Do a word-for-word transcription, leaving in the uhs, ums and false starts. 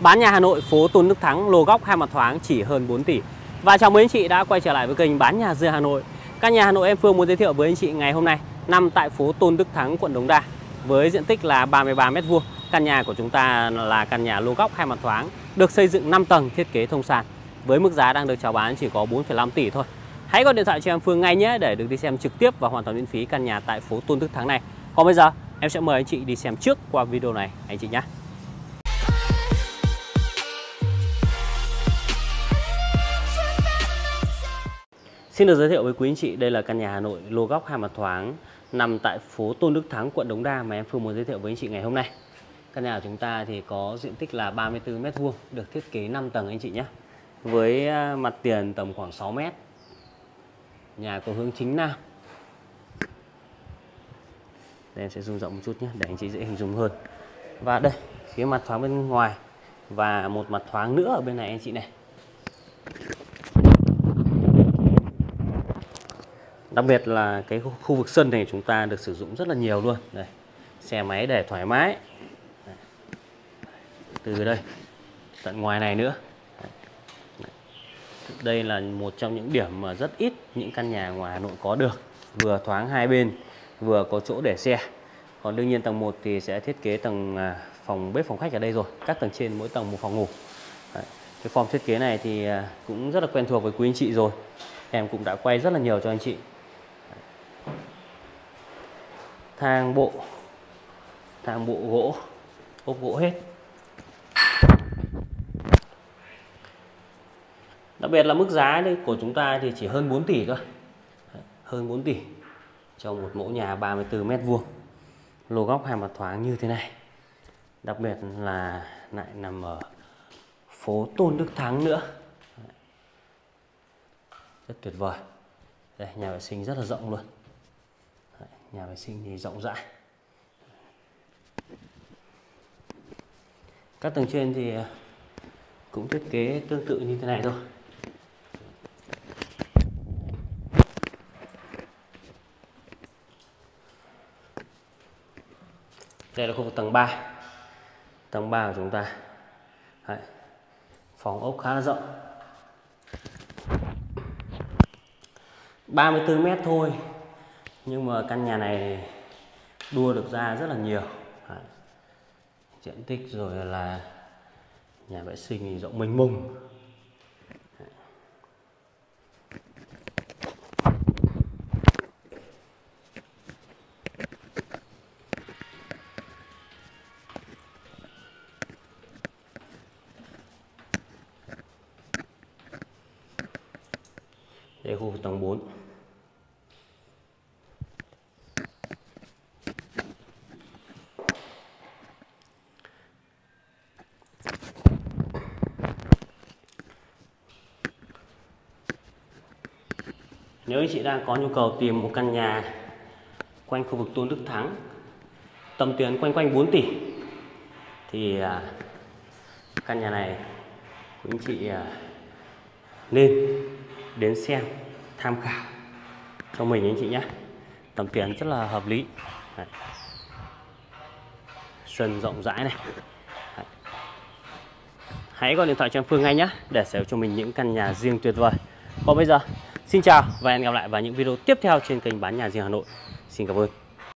Bán nhà Hà Nội, phố Tôn Đức Thắng, lô góc hai mặt thoáng chỉ hơn bốn tỷ. Và chào mừng anh chị đã quay trở lại với kênh Bán Nhà Riêng Hà Nội. Căn nhà Hà Nội em Phương muốn giới thiệu với anh chị ngày hôm nay nằm tại phố Tôn Đức Thắng, quận Đống Đa với diện tích là ba mươi ba mét vuông. Căn nhà của chúng ta là căn nhà lô góc hai mặt thoáng, được xây dựng năm tầng, thiết kế thông sàn. Với mức giá đang được chào bán chỉ có bốn phẩy năm tỷ thôi. Hãy gọi điện thoại cho em Phương ngay nhé để được đi xem trực tiếp và hoàn toàn miễn phí căn nhà tại phố Tôn Đức Thắng này. Còn bây giờ em sẽ mời anh chị đi xem trước qua video này anh chị nhé. Xin được giới thiệu với quý anh chị, đây là căn nhà Hà Nội lô góc hai mặt thoáng nằm tại phố Tôn Đức Thắng, quận Đống Đa mà em Phương muốn giới thiệu với anh chị ngày hôm nay. Căn nhà của chúng ta thì có diện tích là ba mươi tư mét vuông, được thiết kế năm tầng anh chị nhé. Với mặt tiền tầm khoảng sáu mét. Nhà có hướng chính nam. Đây em sẽ zoom rộng một chút nhé để anh chị dễ hình dung hơn. Và đây, phía mặt thoáng bên ngoài và một mặt thoáng nữa ở bên này anh chị này. Đặc biệt là cái khu vực sân này chúng ta được sử dụng rất là nhiều luôn. Đây, xe máy để thoải mái. Đây. Từ đây tận ngoài này nữa. Đây là một trong những điểm mà rất ít những căn nhà ngoài Hà Nội có được. Vừa thoáng hai bên, vừa có chỗ để xe. Còn đương nhiên tầng một thì sẽ thiết kế tầng phòng bếp phòng khách ở đây rồi. Các tầng trên mỗi tầng một phòng ngủ. Đấy. Cái form thiết kế này thì cũng rất là quen thuộc với quý anh chị rồi. Em cũng đã quay rất là nhiều cho anh chị. Thang bộ, thang bộ gỗ, ốp gỗ hết. Đặc biệt là mức giá đây của chúng ta thì chỉ hơn bốn tỷ thôi. Hơn bốn tỷ cho một mẫu nhà ba mươi tư mét vuông. Lô góc hai mặt thoáng như thế này. Đặc biệt là lại nằm ở phố Tôn Đức Thắng nữa. Rất tuyệt vời. Đây, nhà vệ sinh rất là rộng luôn. Nhà vệ sinh thì rộng rãi. Các tầng trên thì cũng thiết kế tương tự như thế này thôi. Đây là khu vực tầng ba. Tầng ba của chúng ta. Đấy. Phòng ốc khá là rộng. ba mươi tư mét thôi. Nhưng mà căn nhà này đua được ra rất là nhiều. Đấy. Diện tích rồi là nhà vệ sinh thì rộng mênh mông. Đây là khu vực tầng bốn. Nếu anh chị đang có nhu cầu tìm một căn nhà quanh khu vực Tôn Đức Thắng, tầm tiền quanh quanh bốn tỷ thì à, căn nhà này quý anh chị à, nên đến xem tham khảo cho mình anh chị nhé. Tầm tiền rất là hợp lý. Đấy. Sân rộng rãi này. Đấy. Hãy gọi điện thoại cho em Phương ngay nhé để sở hữu cho mình những căn nhà riêng tuyệt vời. Còn bây giờ xin chào và hẹn gặp lại vào những video tiếp theo trên kênh Bán Nhà Riêng Hà Nội. Xin cảm ơn.